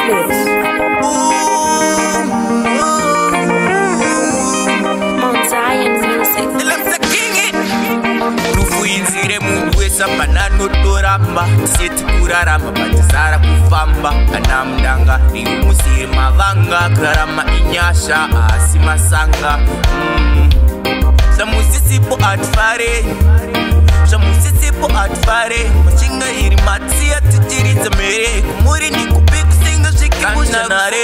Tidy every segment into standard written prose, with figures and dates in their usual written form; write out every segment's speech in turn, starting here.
Ruthless. Mount Zion Music. Rufuinzire mundu wese pananotoramba seti kurarama patizara kufamba kana mundanga rimusire mavanga kurarama inyasha asi masanga Shamusisipo atfare Shamusisipo atfare Machinga iri matia tichiriza mere Kumuri ni kupiku singa shikibusha nare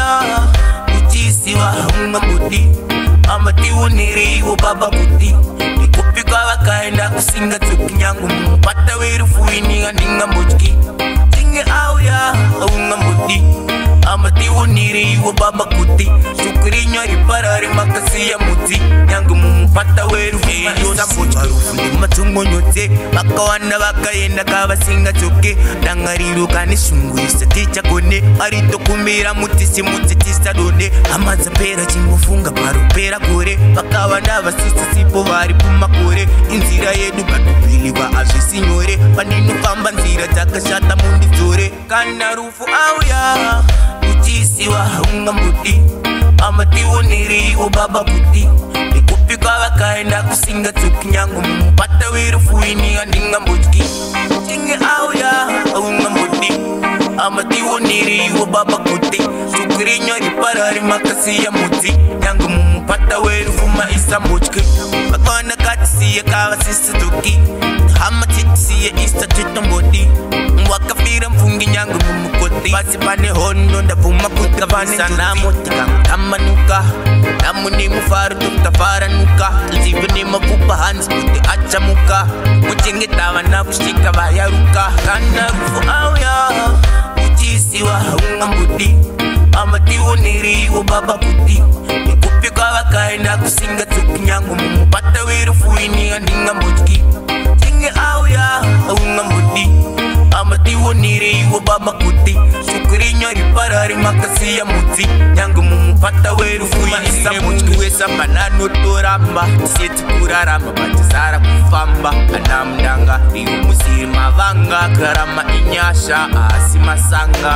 Uchisiwa hunga budi Amati uniri iwo baba kuti Nikupika wakaenda kusinga tukinyangu Mpata wiru fuini andinga mbuchki Chinge auya hunga budi Amati uniri iwo baba kuti Shukurinya riparari makasi ya muti Nyangu mpata weru fuma isa mbuchki Ndi matungo nyote Wakawana wakayenda kawasinga choke Dangariru kanishungu isa ticha kone Arito kumira mutisi mutitisa done Amaza pera chimbufunga paru pera kore Wakawana wasisi sipo wari puma kore Inzira yedu badubili wa azwisi nyore Paninu pamba nzira takashata mundi zore Kana rufu auya Uchisiwa hunga mbudi Amati uniri baba kuti Nikupika wakaenda kusinga tukinyangu Mpata wiru fuini andinga mbuchki Chinge auya hunga mbudi Amati uniri baba kuti Shukurinya riparari makasi ya muti Nyangu mpata wiru fuma isa mbuchki Wakana katisiya kawa sisa tuki Hama titisiya isa tutambodi Mwakafira mfungi nyangu mumukoti Basi pane hondo ndavuma kutika vane Sanamu tika mtamanuka Namu ni mufaru tutafara nuka Zivu ni mavupa hansi kuti achamuka Mujinge tawa na kushika vayaruka Kana rufu auya Uchisiwa hunga mbudi Amati uniri baba kuti Nikupika wakaenda kusinga tukinyangu Mpata wiru fuini andinga mbuchki Chinge auya hunga mbudi Amati uniri baba kuti Shukurinya riparari makasi ya muti Nyangu mpata weru fuma isa mbuchki Wesa pananotoramba Seti kuraramba patizara kufamba Ana mndanga rimusiri mavanga Kurarama inyasha asi masanga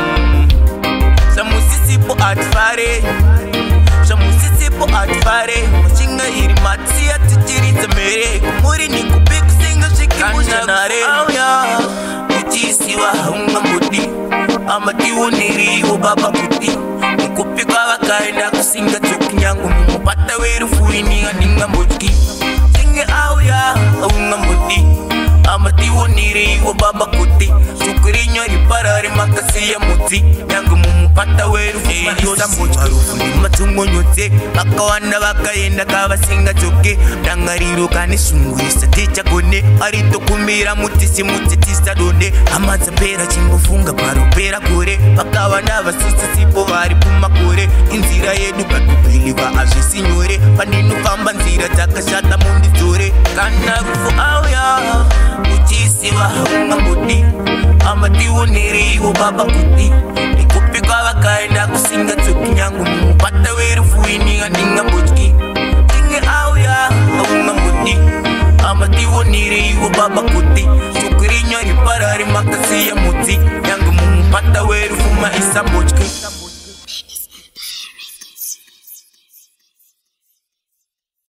Shamusisipo atfare Shamusisipo atfare Machinga iri matia tichiriza mere Kumuri ni kupiku singa shikibusha nare Uchisiwa hunga mbudi Amati uniri baba kuti Nikupika wakaenda kusinga tukinyangu Mpata wiru fuini andinga mbuchki Chinge auya hunga mbudi Amati uniri baba kuti Shukurinya riparari makasi ya muti Nyangu mpata weru fuma isa mbuchki Ndi matungo nyote Wakawana wakayenda kawasinga choke Dangariru kanishungu isa ticha kone Arito kumira mutisi mutitisa done Amaza pera chimbufunga paru pera kore Wakawana wasisi sipo wari puma kore Inzira yedu badubili wa azwisi nyore Paninu pamba nzira takashata mundi zore Kana rufu auya Uchisiwa hunga mbudi Amati uniri baba kuti Nikupika wakaenda kusinga tukinyangu Mpata wiru fuini andinga mbuchki Chinge auya hunga mbudi Amati uniri baba kuti Shukurinya riparari makasi ya muti Nyangu mpata wiru fuma isa mbuchki